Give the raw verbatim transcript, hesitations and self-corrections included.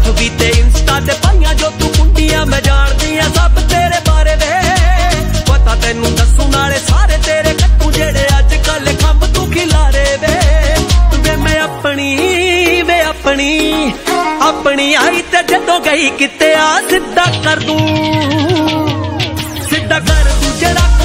भी ते इंस्टा ते पाइया जो तू कुंडियां मैं जानदी आ सब तेरे बारे वे पता तेनू दसू नाले सारे तेरे कट्टू जेड़े अज कल खंब तू खिलारे वे वे मैं अपनी वे अपनी अपनी आई ते जदों गई किते आ सिद्धा कर दूं सिद्धा कर दूं जेड़ा